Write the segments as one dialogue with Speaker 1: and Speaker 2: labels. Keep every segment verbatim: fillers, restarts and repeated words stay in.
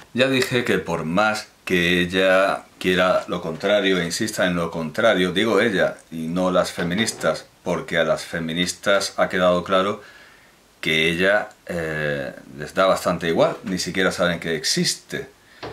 Speaker 1: Ya dije que por más que ella quiera lo contrario e insista en lo contrario, digo ella y no las feministas, porque a las feministas ha quedado claro que ella eh, les da bastante igual, ni siquiera saben que existe.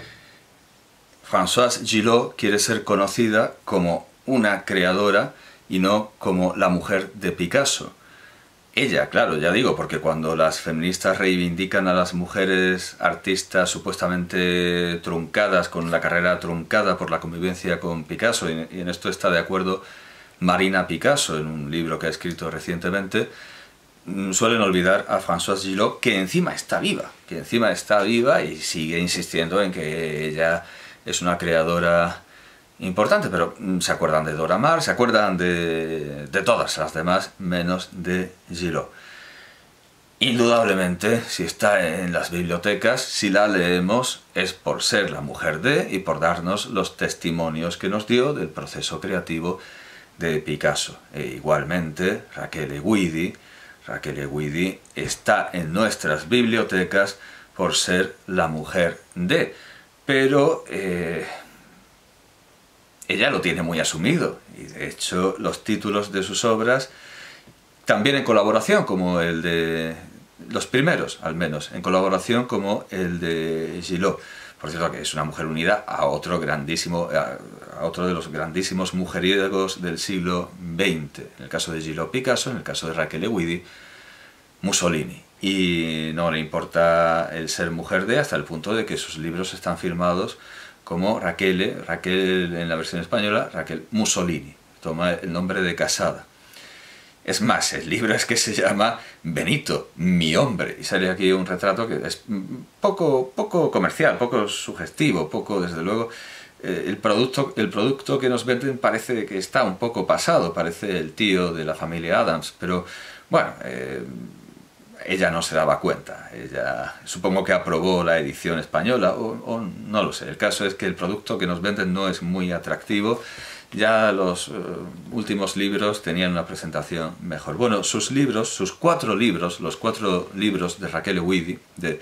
Speaker 1: Françoise Gillot quiere ser conocida como una creadora y no como la mujer de Picasso. Ella, claro, ya digo, porque cuando las feministas reivindican a las mujeres artistas supuestamente truncadas, con la carrera truncada por la convivencia con Picasso, y en esto está de acuerdo Marina Picasso en un libro que ha escrito recientemente, suelen olvidar a Françoise Gillot, que encima está viva, que encima está viva y sigue insistiendo en que ella es una creadora importante, pero se acuerdan de Dora Maar, se acuerdan de, de todas las demás, menos de Gillot. Indudablemente, si está en las bibliotecas, si la leemos, es por ser la mujer de y por darnos los testimonios que nos dio del proceso creativo de Picasso. E igualmente, Raquel Guidi, Raquel Guidi está en nuestras bibliotecas por ser la mujer de, pero eh, ella lo tiene muy asumido, y de hecho los títulos de sus obras, también en colaboración, como el de los primeros, al menos, en colaboración como el de Gillot. Por cierto, que es una mujer unida a otro grandísimo, a otro de los grandísimos mujeriegos del siglo veinte. En el caso de Gillot, Picasso, en el caso de Raquel Guidi, Mussolini. Y no le importa el ser mujer de, hasta el punto de que sus libros están firmados como Raquel, Raquel en la versión española, Raquel Mussolini, toma el nombre de casada. Es más, el libro es que se llama Benito, mi hombre, y sale aquí un retrato que es poco, poco comercial, poco sugestivo, poco, desde luego, eh, el, producto, el producto que nos venden parece que está un poco pasado, parece el tío de la familia Adams, pero bueno, eh, ella no se daba cuenta, ella supongo que aprobó la edición española, o, o no lo sé. El caso es que el producto que nos venden no es muy atractivo. Ya los uh, últimos libros tenían una presentación mejor. Bueno, sus libros, sus cuatro libros, los cuatro libros de Raquel Guidi, de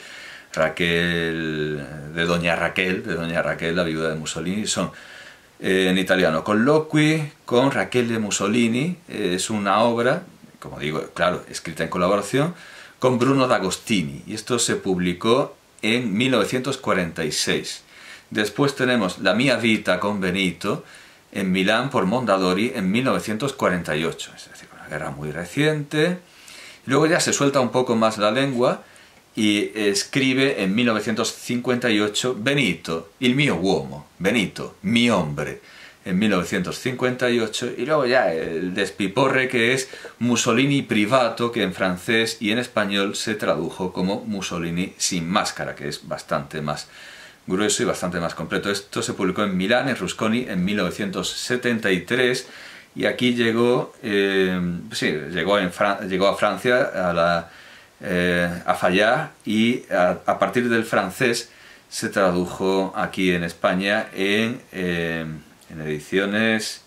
Speaker 1: Raquel, de Doña Raquel, de Doña Raquel, la viuda de Mussolini, son eh, en italiano Colloqui con Raquel Mussolini. Eh, es una obra, como digo, claro, escrita en colaboración con Bruno D'Agostini, y esto se publicó en mil novecientos cuarenta y seis. Después tenemos La mia vita con Benito, en Milán por Mondadori en mil novecientos cuarenta y ocho, es decir, una guerra muy reciente. Luego ya se suelta un poco más la lengua y escribe en mil novecientos cincuenta y ocho Benito, il mio uomo, Benito, mi hombre, en mil novecientos cincuenta y ocho, y luego ya el despiporre que es Mussolini privato, que en francés y en español se tradujo como Mussolini sin máscara, que es bastante más grueso y bastante más completo. Esto se publicó en Milán, en Rusconi, en mil novecientos setenta y tres, y aquí llegó, eh, sí, llegó, en Fran llegó a Francia, a, la, eh, a Fayard, y a, a partir del francés se tradujo aquí en España en, eh, en ediciones,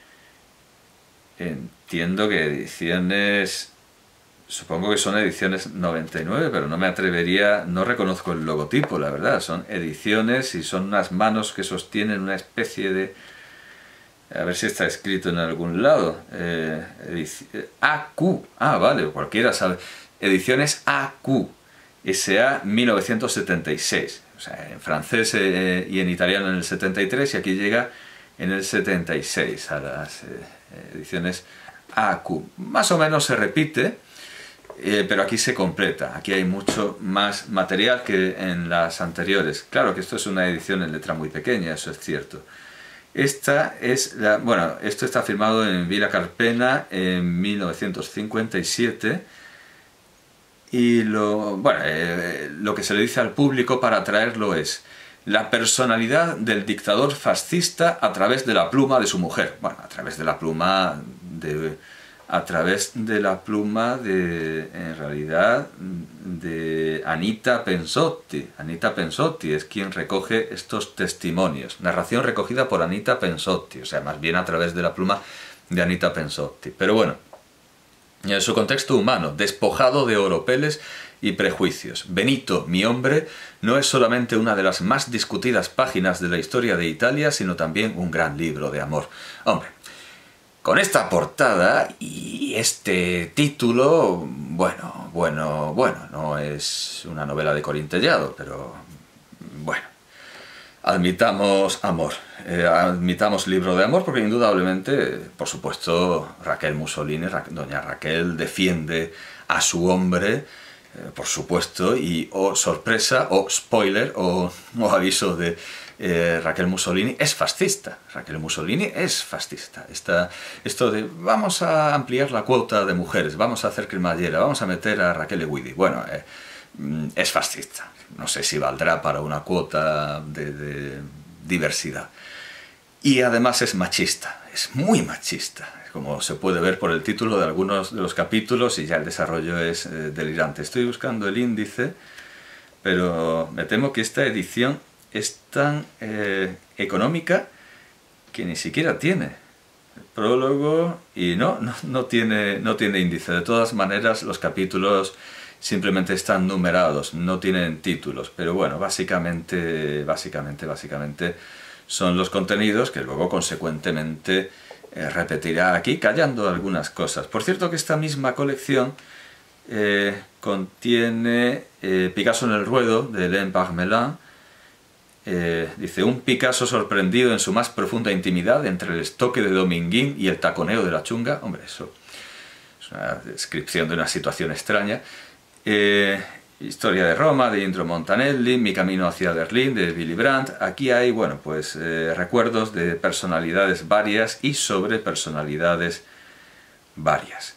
Speaker 1: entiendo que ediciones... Supongo que son ediciones noventa y nueve, pero no me atrevería, no reconozco el logotipo, la verdad. Son ediciones y son unas manos que sostienen una especie de... A ver si está escrito en algún lado. Eh, A Q, ah, vale, cualquiera sabe. Ediciones A Q, S A mil novecientos setenta y seis. O sea, en francés eh, y en italiano en el setenta y tres, y aquí llega en el setenta y seis a las eh, ediciones A Q. Más o menos se repite. Eh, pero aquí se completa, aquí hay mucho más material que en las anteriores. Claro que esto es una edición en letra muy pequeña, eso es cierto. Esta es la, bueno, esto está firmado en Villa Carpena en mil novecientos cincuenta y siete, y lo, bueno, eh, lo que se le dice al público para atraerlo es la personalidad del dictador fascista a través de la pluma de su mujer. Bueno, a través de la pluma de... a través de la pluma de, en realidad, de Anita Pensotti. Anita Pensotti es quien recoge estos testimonios. Narración recogida por Anita Pensotti, o sea, más bien a través de la pluma de Anita Pensotti. Pero bueno, en su contexto humano, despojado de oropeles y prejuicios. Benito, mi hombre, no es solamente una de las más discutidas páginas de la historia de Italia, sino también un gran libro de amor. Hombre, con esta portada y este título, bueno, bueno, bueno, no es una novela de Corintellado, pero bueno, admitamos amor, eh, admitamos libro de amor, porque indudablemente, por supuesto, Raquel Mussolini, Ra- doña Raquel, defiende a su hombre, eh, por supuesto, y o sorpresa, o spoiler, o, o aviso de eh, Raquel Mussolini, es fascista. Raquel Mussolini es fascista. Esta, esto de vamos a ampliar la cuota de mujeres, vamos a hacer cremallera, vamos a meter a Raquel Eguidi, bueno, eh, es fascista. No sé si valdrá para una cuota de, de diversidad. Y además es machista, es muy machista, como se puede ver por el título de algunos de los capítulos, y ya el desarrollo es eh, delirante. Estoy buscando el índice, pero me temo que esta edición es tan eh, económica que ni siquiera tiene prólogo y no, no, no, tiene, no tiene índice. De todas maneras, los capítulos simplemente están numerados, no tienen títulos, pero bueno, básicamente, básicamente, básicamente son los contenidos que luego consecuentemente eh, repetirá aquí, callando algunas cosas. Por cierto que esta misma colección eh, contiene eh, Picasso en el ruedo, de Hélène Parmelin. Eh, dice, un Picasso sorprendido en su más profunda intimidad entre el estoque de Dominguín y el taconeo de la chunga. Hombre, eso es una descripción de una situación extraña. Eh, Historia de Roma, de Indro Montanelli, Mi camino hacia Berlín, de Willy Brandt. Aquí hay, bueno, pues eh, recuerdos de personalidades varias y sobre personalidades varias.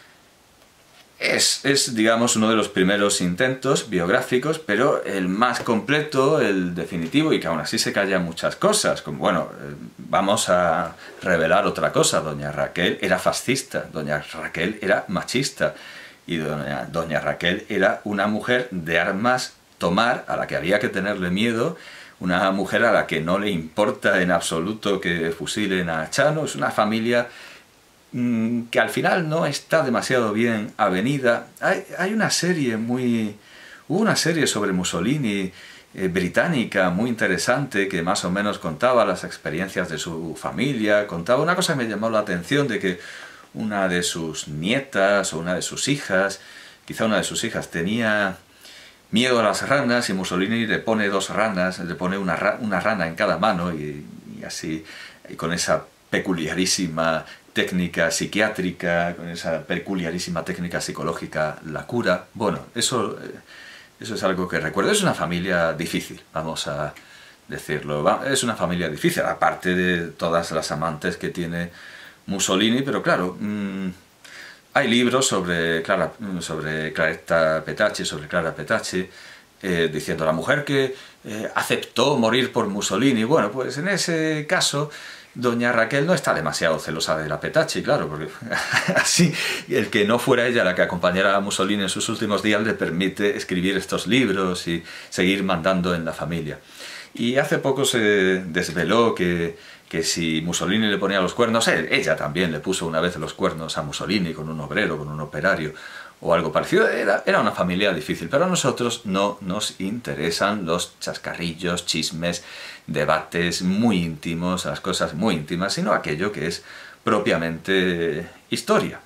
Speaker 1: Es, es, digamos, uno de los primeros intentos biográficos, pero el más completo, el definitivo, y que aún así se callan muchas cosas, como, bueno, eh, vamos a revelar otra cosa, doña Raquel era fascista, doña Raquel era machista, y doña, doña Raquel era una mujer de armas tomar, a la que había que tenerle miedo, una mujer a la que no le importa en absoluto que fusilen a Chano. Es una familia mmm, que al final no está demasiado bien avenida. Hay, hay una serie muy... Hubo una serie sobre Mussolini eh, británica muy interesante que más o menos contaba las experiencias de su familia, contaba una cosa que me llamó la atención, de que una de sus nietas o una de sus hijas, quizá una de sus hijas, tenía miedo a las ranas y Mussolini le pone dos ranas, le pone una, ra una rana en cada mano y, y así, y con esa peculiarísima técnica psiquiátrica, con esa peculiarísima técnica psicológica, la cura. Bueno, eso, eso es algo que recuerdo. Es una familia difícil, vamos a decirlo. Es una familia difícil, aparte de todas las amantes que tiene Mussolini, pero claro, mmm, hay libros sobre Clara, sobre Claretta Petacci, sobre Clara Petacci, eh, diciendo la mujer que eh, aceptó morir por Mussolini. Bueno, pues en ese caso, doña Raquel no está demasiado celosa de la Petacci, claro, porque así el que no fuera ella la que acompañara a Mussolini en sus últimos días le permite escribir estos libros y seguir mandando en la familia. Y hace poco se desveló que que si Mussolini le ponía los cuernos, él, ella también le puso una vez los cuernos a Mussolini con un obrero, con un operario o algo parecido. Era, era una familia difícil, pero a nosotros no nos interesan los chascarrillos, chismes, debates muy íntimos, las cosas muy íntimas, sino aquello que es propiamente historia.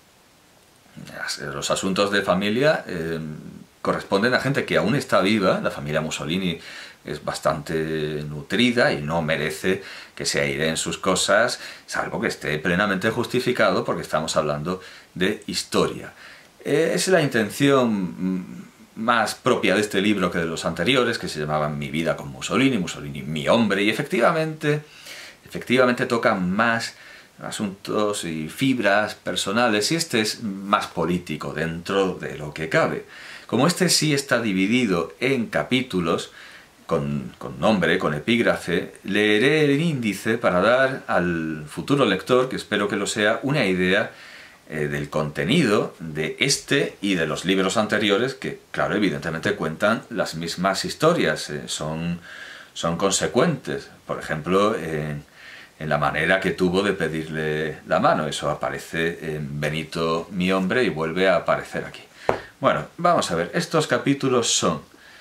Speaker 1: Los asuntos de familia eh, corresponden a gente que aún está viva. La familia Mussolini es bastante nutrida y no merece que se airen sus cosas, salvo que esté plenamente justificado, porque estamos hablando de historia. Es la intención más propia de este libro que de los anteriores, que se llamaban Mi vida con Mussolini, Mussolini mi hombre, y efectivamente, efectivamente tocan más asuntos y fibras personales, y este es más político dentro de lo que cabe. Como este sí está dividido en capítulos, Con, con nombre, con epígrafe, leeré el índice para dar al futuro lector, que espero que lo sea, una idea eh, del contenido de este y de los libros anteriores, que, claro, evidentemente cuentan las mismas historias, eh, son, son consecuentes. Por ejemplo, en, en la manera que tuvo de pedirle la mano, eso aparece en Benito, mi hombre, y vuelve a aparecer aquí. Bueno, vamos a ver, estos capítulos son...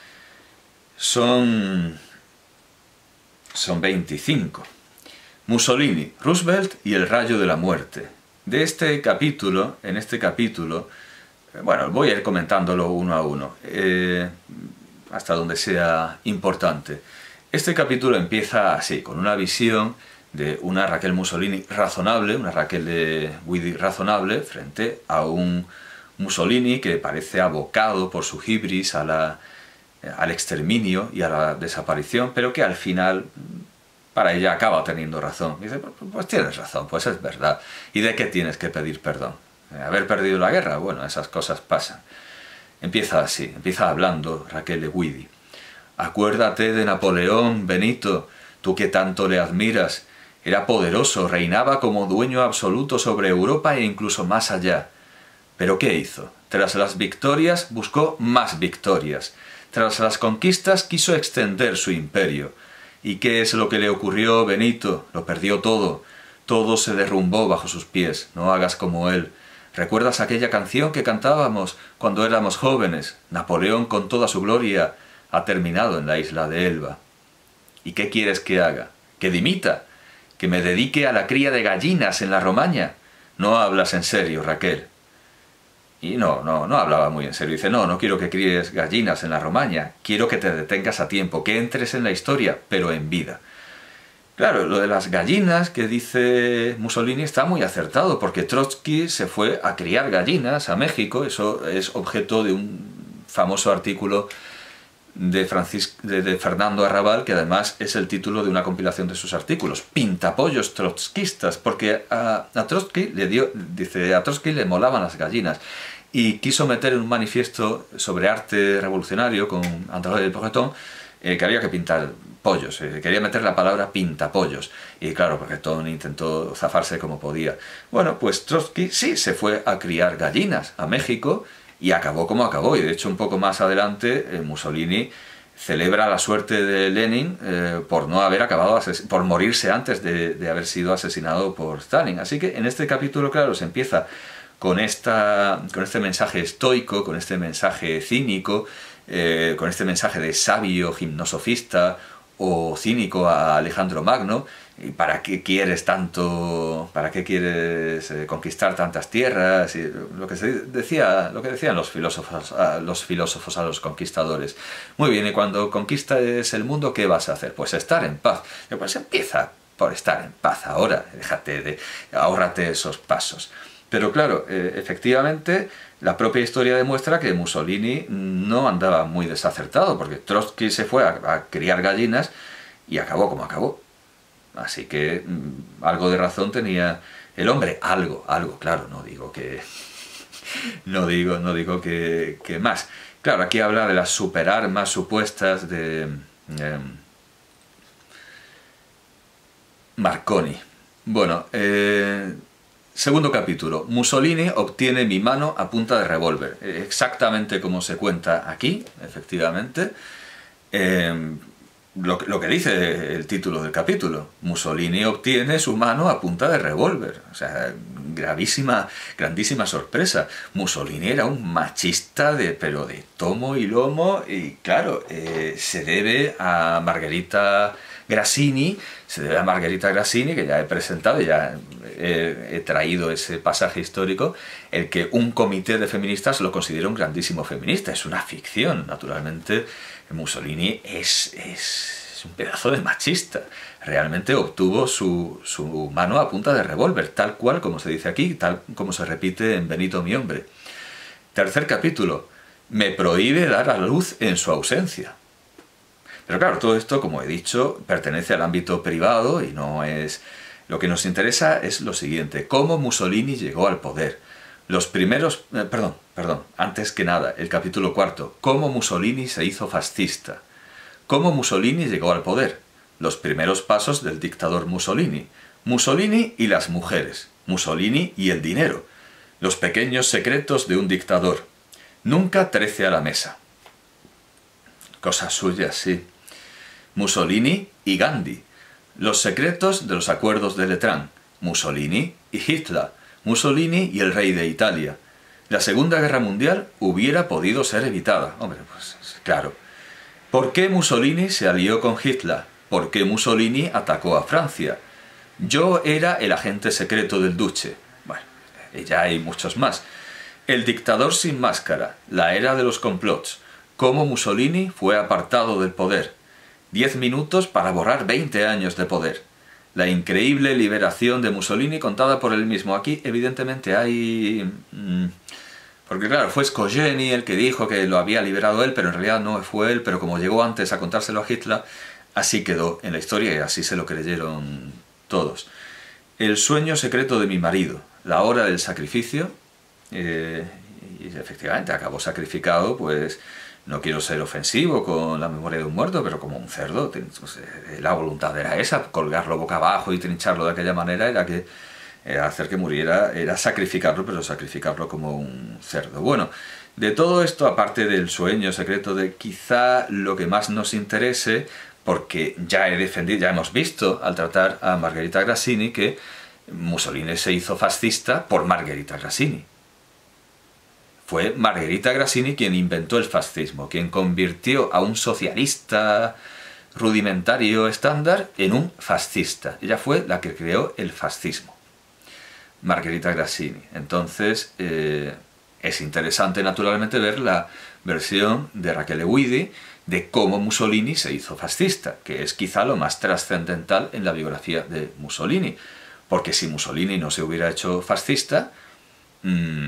Speaker 1: Son... Son veinticinco. Mussolini, Roosevelt y el rayo de la muerte. De este capítulo, en este capítulo, bueno, voy a ir comentándolo uno a uno, eh, hasta donde sea importante. Este capítulo empieza así, con una visión de una Raquel Mussolini razonable, una Raquel de Guidi razonable, frente a un Mussolini que parece abocado por su hibris a la, al exterminio y a la desaparición, pero que al final, para ella, acaba teniendo razón. Y dice, pues tienes razón, pues es verdad. ¿Y de qué tienes que pedir perdón? ¿Haber perdido la guerra? Bueno, esas cosas pasan. Empieza así, empieza hablando Raquel de Guidi. Acuérdate de Napoleón, Benito, tú que tanto le admiras. Era poderoso, reinaba como dueño absoluto sobre Europa e incluso más allá. ¿Pero qué hizo? Tras las victorias buscó más victorias. Tras las conquistas quiso extender su imperio. ¿Y qué es lo que le ocurrió, Benito? Lo perdió todo. Todo se derrumbó bajo sus pies. No hagas como él. ¿Recuerdas aquella canción que cantábamos cuando éramos jóvenes? Napoleón con toda su gloria ha terminado en la isla de Elba. ¿Y qué quieres que haga? ¿Que dimita? ¿Que me dedique a la cría de gallinas en la Romaña? No hablas en serio, Raquel. Y no, no, no hablaba muy en serio. Dice, no, no quiero que críes gallinas en la Romaña. Quiero que te detengas a tiempo, que entres en la historia, pero en vida. Claro, lo de las gallinas que dice Mussolini está muy acertado, porque Trotsky se fue a criar gallinas a México. Eso es objeto de un famoso artículo de, Francis, de, de Fernando Arrabal, que además es el título de una compilación de sus artículos, Pintapollos trotskistas, porque a, a Trotsky le dio, dice, a Trotsky le molaban las gallinas, y quiso meter en un manifiesto sobre arte revolucionario con André Breton eh, que había que pintar pollos, eh, quería meter la palabra pintapollos, y claro, Breton intentó zafarse como podía. Bueno, pues Trotsky sí se fue a criar gallinas a México, y acabó como acabó, y de hecho un poco más adelante eh, Mussolini celebra la suerte de Lenin eh, por no haber acabado, por morirse antes de, de haber sido asesinado por Stalin. Así que en este capítulo, claro, se empieza con, esta, con este mensaje estoico, con este mensaje cínico, eh, con este mensaje de sabio gimnosofista o cínico a Alejandro Magno. ¿Y para qué quieres tanto, para qué quieres eh, conquistar tantas tierras? Y lo que se decía, lo que decían los filósofos, a los filósofos a los conquistadores. Muy bien, y cuando conquistas el mundo, ¿qué vas a hacer? Pues estar en paz. Y pues empieza por estar en paz ahora, déjate de, ahórrate esos pasos. Pero claro, eh, efectivamente, la propia historia demuestra que Mussolini no andaba muy desacertado, porque Trotsky se fue a, a criar gallinas y acabó como acabó. Así que mmm, algo de razón tenía el hombre, algo, algo, claro, no digo que... no digo, no digo que, que más. Claro, aquí habla de las superarmas supuestas de eh, Marconi. Bueno, eh, segundo capítulo. Mussolini obtiene mi mano a punta de revólver. Exactamente como se cuenta aquí, efectivamente. Eh, Lo, lo que dice el título del capítulo, Mussolini obtiene su mano a punta de revólver. O sea, gravísima, grandísima sorpresa. Mussolini era un machista, de, pero de tomo y lomo, y claro, eh, se debe a Margherita Grassini, se debe a Margherita Grassini, que ya he presentado, ya he, he traído ese pasaje histórico, el que un comité de feministas lo considera un grandísimo feminista. Es una ficción, naturalmente. Mussolini es, es, es un pedazo de machista. Realmente obtuvo su, su mano a punta de revólver, tal cual como se dice aquí, tal como se repite en Benito mi hombre. Tercer capítulo. Me prohíbe dar a luz en su ausencia. Pero claro, todo esto, como he dicho, pertenece al ámbito privado y no es... Lo que nos interesa es lo siguiente: cómo Mussolini llegó al poder. Los primeros... Eh, perdón, perdón, antes que nada, el capítulo cuarto. Cómo Mussolini se hizo fascista. Cómo Mussolini llegó al poder. Los primeros pasos del dictador Mussolini. Mussolini y las mujeres. Mussolini y el dinero. Los pequeños secretos de un dictador. Nunca trece a la mesa. Cosas suyas, sí. Mussolini y Gandhi. Los secretos de los acuerdos de Letrán. Mussolini y Hitler. Mussolini y el rey de Italia. La Segunda Guerra Mundial hubiera podido ser evitada. Hombre, pues claro. ¿Por qué Mussolini se alió con Hitler? ¿Por qué Mussolini atacó a Francia? Yo era el agente secreto del Duce. Bueno, ya hay muchos más. El dictador sin máscara, la era de los complots. Cómo Mussolini fue apartado del poder. Diez minutos para borrar veinte años de poder. La increíble liberación de Mussolini contada por él mismo. Aquí, evidentemente, hay... Mmm, porque claro, fue Scogeni el que dijo que lo había liberado él, pero en realidad no fue él, pero como llegó antes a contárselo a Hitler, así quedó en la historia y así se lo creyeron todos. El sueño secreto de mi marido, la hora del sacrificio, eh, y efectivamente acabó sacrificado, pues no quiero ser ofensivo con la memoria de un muerto, pero como un cerdo, la voluntad era esa, colgarlo boca abajo y trincharlo de aquella manera era que... Era hacer que muriera, era sacrificarlo, pero sacrificarlo como un cerdo. Bueno, de todo esto, aparte del sueño secreto de quizá lo que más nos interese, porque ya he defendido, ya hemos visto al tratar a Margherita Grassini que Mussolini se hizo fascista por Margherita Grassini. Fue Margherita Grassini quien inventó el fascismo, quien convirtió a un socialista rudimentario estándar en un fascista. Ella fue la que creó el fascismo. Margherita Grassini. Entonces, eh, es interesante naturalmente ver la versión de Rachele Guidi de cómo Mussolini se hizo fascista, que es quizá lo más trascendental en la biografía de Mussolini, porque si Mussolini no se hubiera hecho fascista, mmm,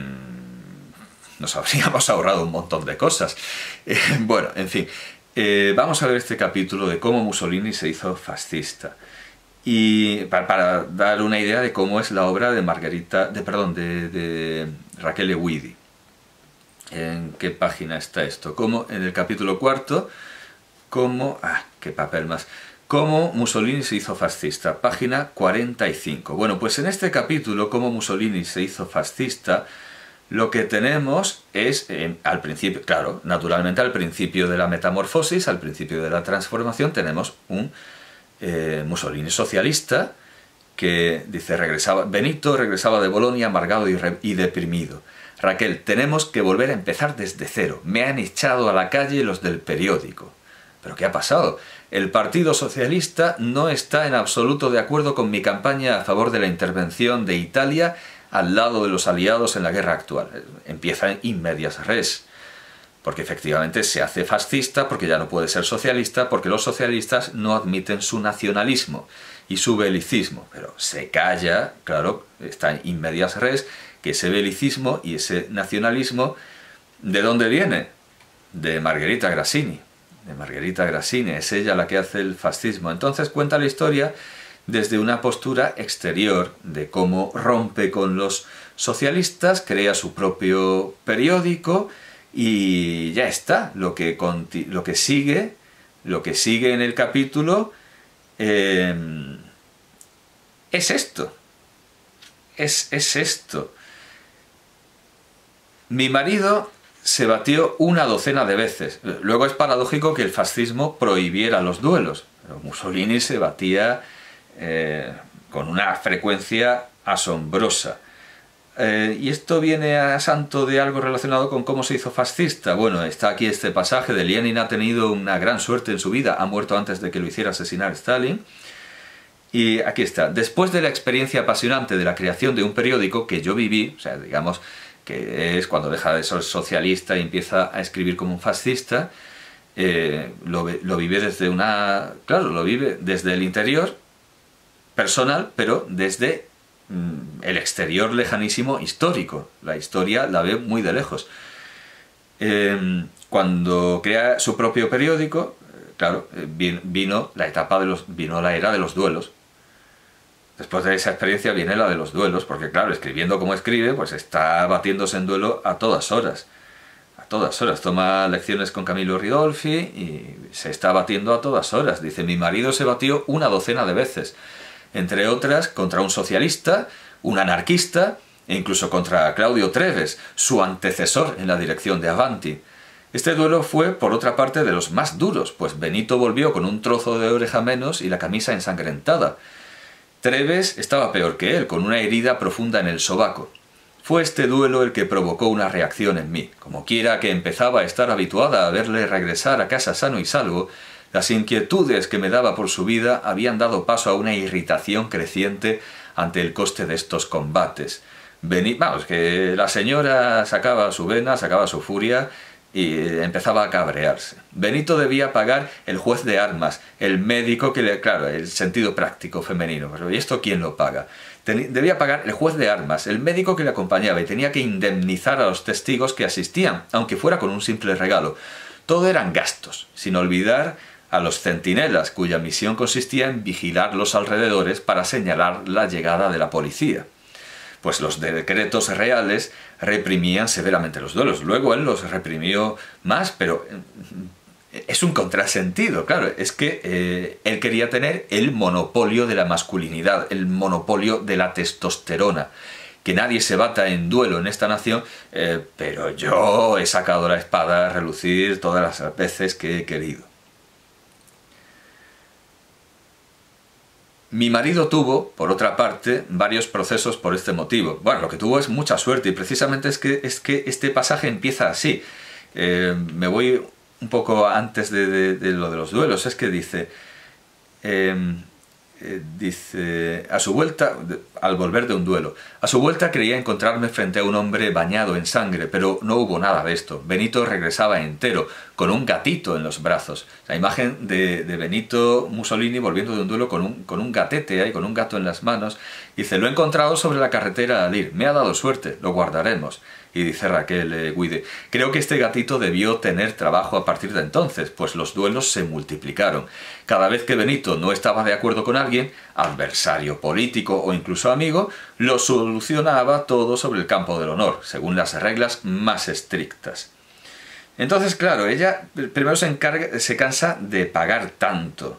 Speaker 1: nos habríamos ahorrado un montón de cosas. Eh, bueno, en fin, eh, vamos a ver este capítulo de cómo Mussolini se hizo fascista. Y para, para dar una idea de cómo es la obra de Margherita, de, perdón, de, de Rachele Guidi. ¿En qué página está esto? Como en el capítulo cuarto, cómo... Ah, qué papel más. Cómo Mussolini se hizo fascista, página cuarenta y cinco. Bueno, pues en este capítulo, cómo Mussolini se hizo fascista, lo que tenemos es, eh, al principio, claro, naturalmente al principio de la metamorfosis, al principio de la transformación, tenemos un... Eh, Mussolini socialista que dice regresaba Benito regresaba de Bolonia amargado y, re, y deprimido. Raquel, tenemos que volver a empezar desde cero. Me han echado a la calle los del periódico. ¿Pero qué ha pasado? El Partido Socialista no está en absoluto de acuerdo con mi campaña a favor de la intervención de Italia al lado de los aliados en la guerra actual. Empieza in medias res. Porque efectivamente se hace fascista, porque ya no puede ser socialista, porque los socialistas no admiten su nacionalismo y su belicismo. Pero se calla, claro, está in medias res, que ese belicismo y ese nacionalismo, ¿de dónde viene? De Margherita Grassini. De Margherita Grassini, es ella la que hace el fascismo. Entonces cuenta la historia desde una postura exterior de cómo rompe con los socialistas, crea su propio periódico. Y ya está, lo que, lo que sigue, lo que sigue en el capítulo eh, es esto, es, es esto. Mi marido se batió una docena de veces. Luego es paradójico que el fascismo prohibiera los duelos, pero Mussolini se batía eh, con una frecuencia asombrosa. Eh, y esto viene a santo de algo relacionado con cómo se hizo fascista. Bueno, está aquí este pasaje de Lenin ha tenido una gran suerte en su vida, ha muerto antes de que lo hiciera asesinar Stalin. Y aquí está, después de la experiencia apasionante de la creación de un periódico que yo viví, o sea, digamos que es cuando deja de ser socialista y empieza a escribir como un fascista, eh, lo, lo vive desde una... claro, lo vive desde el interior personal, pero desde el exterior lejanísimo histórico. La historia la ve muy de lejos. Eh, cuando crea su propio periódico, claro, vino la etapa de los, vino la era de los duelos. Después de esa experiencia viene la de los duelos, porque claro, escribiendo como escribe, pues está batiéndose en duelo a todas horas. A todas horas. Toma lecciones con Camillo Ridolfi y se está batiendo a todas horas. Dice, mi marido se batió una docena de veces. Entre otras, contra un socialista, un anarquista e incluso contra Claudio Treves, su antecesor en la dirección de Avanti. Este duelo fue, por otra parte, de los más duros, pues Benito volvió con un trozo de oreja menos y la camisa ensangrentada. Treves estaba peor que él, con una herida profunda en el sobaco. Fue este duelo el que provocó una reacción en mí. Como quiera que empezaba a estar habituada a verle regresar a casa sano y salvo, las inquietudes que me daba por su vida habían dado paso a una irritación creciente ante el coste de estos combates. Vení, vamos, que la señora sacaba su vena, sacaba su furia y empezaba a cabrearse. Benito debía pagar el juez de armas, el médico que le... Claro, el sentido práctico femenino. Pero ¿y esto quién lo paga? Debía pagar el juez de armas, el médico que le acompañaba y tenía que indemnizar a los testigos que asistían, aunque fuera con un simple regalo. Todo eran gastos, sin olvidar a los centinelas, cuya misión consistía en vigilar los alrededores para señalar la llegada de la policía. Pues los decretos reales reprimían severamente los duelos. Luego él los reprimió más, pero es un contrasentido, claro. Es que eh, él quería tener el monopolio de la masculinidad, el monopolio de la testosterona. Que nadie se bata en duelo en esta nación, eh, pero yo he sacado la espada a relucir todas las veces que he querido. Mi marido tuvo, por otra parte, varios procesos por este motivo. Bueno, lo que tuvo es mucha suerte y precisamente es que, es que este pasaje empieza así. Eh, me voy un poco antes de, de, de lo de los duelos. Es que dice, eh, eh, dice, a su vuelta, al volver de un duelo, a su vuelta creía encontrarme frente a un hombre bañado en sangre, pero no hubo nada de esto. Benito regresaba entero, con un gatito en los brazos. La imagen de, de Benito Mussolini volviendo de un duelo con un, con un gatete ahí, con un gato en las manos. Dice, lo he encontrado sobre la carretera al ir. Me ha dado suerte, lo guardaremos. Y dice Raquel eh, Guidi, creo que este gatito debió tener trabajo a partir de entonces, pues los duelos se multiplicaron. Cada vez que Benito no estaba de acuerdo con alguien, adversario político o incluso amigo, lo solucionaba todo sobre el campo del honor, según las reglas más estrictas. Entonces, claro, ella primero se, encarga, se cansa de pagar tanto.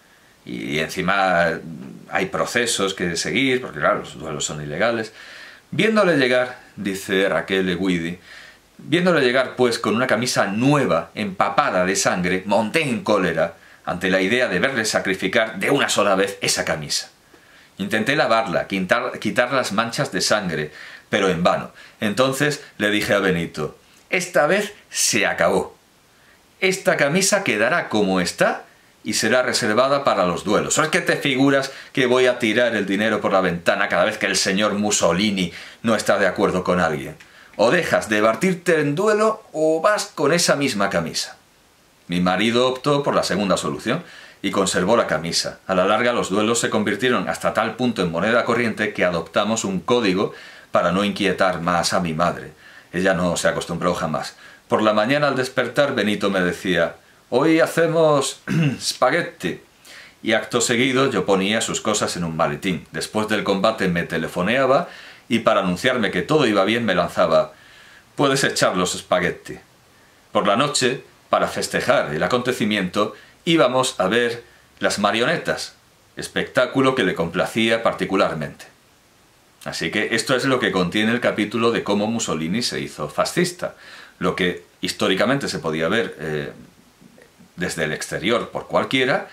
Speaker 1: Y encima hay procesos que seguir, porque claro, los duelos son ilegales. Viéndole llegar, dice Raquel Guidi, viéndole llegar pues con una camisa nueva, empapada de sangre, monté en cólera ante la idea de verle sacrificar de una sola vez esa camisa. Intenté lavarla, quitar, quitar las manchas de sangre, pero en vano. Entonces le dije a Benito, esta vez se acabó. Esta camisa quedará como está y será reservada para los duelos. ¿O es que te figuras que voy a tirar el dinero por la ventana cada vez que el señor Mussolini no está de acuerdo con alguien? O dejas de batirte en duelo o vas con esa misma camisa. Mi marido optó por la segunda solución y conservó la camisa. A la larga los duelos se convirtieron hasta tal punto en moneda corriente que adoptamos un código para no inquietar más a mi madre. Ella no se acostumbró jamás. Por la mañana al despertar Benito me decía, hoy hacemos espagueti. Y acto seguido yo ponía sus cosas en un maletín. Después del combate me telefoneaba y para anunciarme que todo iba bien me lanzaba, puedes echar los espagueti. Por la noche, para festejar el acontecimiento, íbamos a ver las marionetas, espectáculo que le complacía particularmente. Así que esto es lo que contiene el capítulo de cómo Mussolini se hizo fascista, lo que históricamente se podía ver eh, desde el exterior por cualquiera,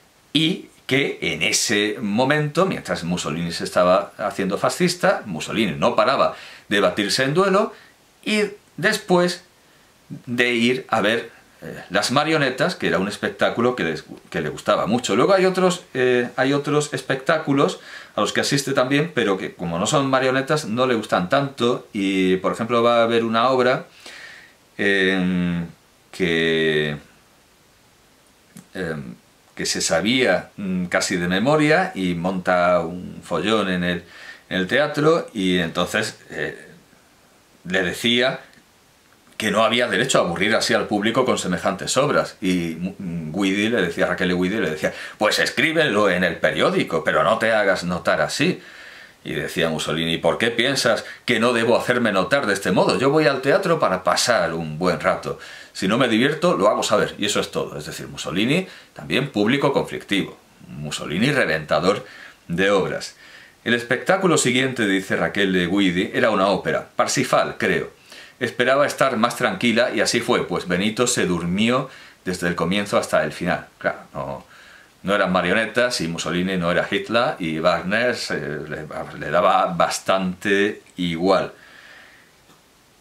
Speaker 1: y que en ese momento, mientras Mussolini se estaba haciendo fascista, Mussolini no paraba de batirse en duelo, y después de ir a ver eh, las marionetas, que era un espectáculo que, les, que le gustaba mucho. Luego hay otros, eh, hay otros espectáculos a los que asiste también, pero que como no son marionetas no le gustan tanto, y por ejemplo va a haber una obra eh, que... Eh, que se sabía mmm, casi de memoria y monta un follón en el, en el teatro y entonces eh, le decía que no había derecho a aburrir así al público con semejantes obras y Guidi le decía, Raquel Guidi le decía, pues escríbelo en el periódico, pero no te hagas notar así. Y decía Mussolini, ¿por qué piensas que no debo hacerme notar de este modo? Yo voy al teatro para pasar un buen rato. Si no me divierto, lo hago saber. Y eso es todo. Es decir, Mussolini también público conflictivo. Mussolini reventador de obras. El espectáculo siguiente, dice Raquel de Guidi, era una ópera. Parsifal, creo. Esperaba estar más tranquila y así fue, pues Benito se durmió desde el comienzo hasta el final. Claro, no... No eran marionetas y Mussolini no era Hitler y Wagner se, le, le daba bastante igual.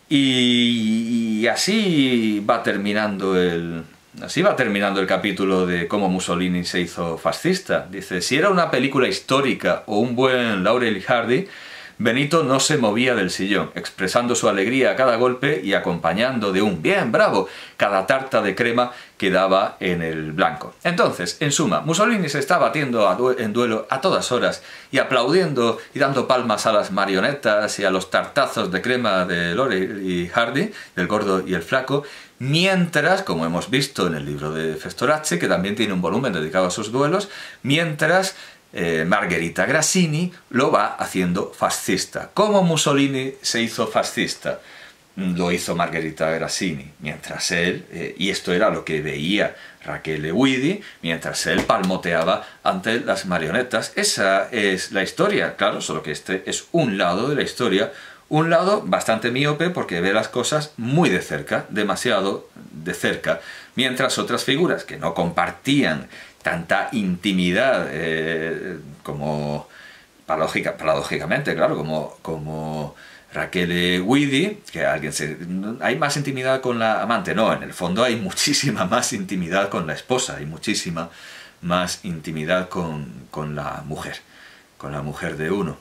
Speaker 1: Y, y así va terminando el... Así va terminando el capítulo de cómo Mussolini se hizo fascista. Dice, si era una película histórica o un buen Laurel y Hardy, Benito no se movía del sillón, expresando su alegría a cada golpe y acompañando de un «bien, bravo» cada tarta de crema que daba en el blanco. Entonces, en suma, Mussolini se está batiendo a en duelo a todas horas y aplaudiendo y dando palmas a las marionetas y a los tartazos de crema de Laurel y Hardy, del gordo y el flaco, mientras, como hemos visto en el libro de Festorace, que también tiene un volumen dedicado a sus duelos, mientras eh, Margherita Grassini lo va haciendo fascista. ¿Cómo Mussolini se hizo fascista? Lo hizo Margherita Grassini, mientras él, eh, y esto era lo que veía Rachele Guidi, mientras él palmoteaba ante las marionetas. Esa es la historia, claro, solo que este es un lado de la historia, un lado bastante miope porque ve las cosas muy de cerca, demasiado de cerca, mientras otras figuras que no compartían tanta intimidad eh, como, paradójica, paradójicamente, claro, como, como Rachele Guidi, que alguien se, hay más intimidad con la amante, no, en el fondo hay muchísima más intimidad con la esposa, hay muchísima más intimidad con, con la mujer, con la mujer de uno,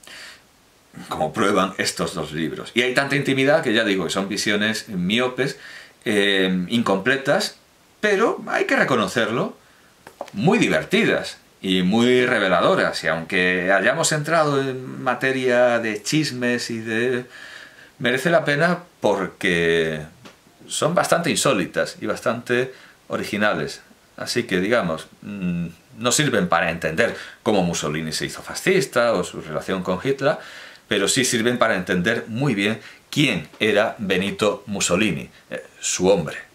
Speaker 1: como prueban estos dos libros. Y hay tanta intimidad que ya digo que son visiones miopes, eh, incompletas, pero hay que reconocerlo, muy divertidas y muy reveladoras. Y aunque hayamos entrado en materia de chismes y de... merece la pena porque son bastante insólitas y bastante originales. Así que, digamos, no sirven para entender cómo Mussolini se hizo fascista o su relación con Hitler, pero sí sirven para entender muy bien quién era Benito Mussolini, eh, su hombre.